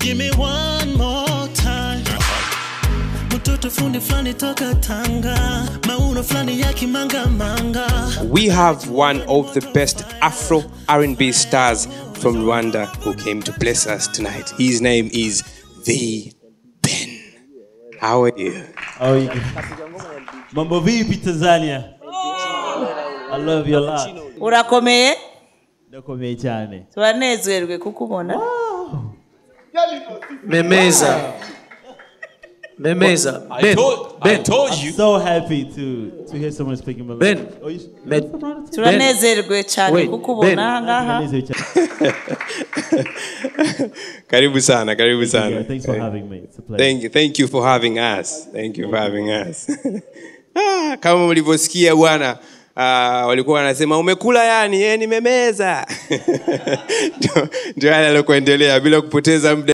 Give me one more time. Mtoto fundi flani toka Tanga, mauno flani yaki manga manga. We have one of the best Afro R&B stars from Rwanda who came to bless us tonight. His name is The Ben. How are you? How are you? Mambo vipi Tanzania? I love you a lot. Urakomeye? Ndakomeye cyane. Turanezerwe kukubona. Memeza. Ben. I told you. I'm so happy to hear someone speaking Malay. Ben. Turanezerwe cyane kukubona ngaha. Karibu sana, karibu sana. Thanks for having me. It's a pleasure. Thank you for having us. Thank you for having us. Kama mlivyosikia bwana, walikuwa wanasema umekula yani, nimemeza. Ndio yale yalokuendelea bila kupoteza muda.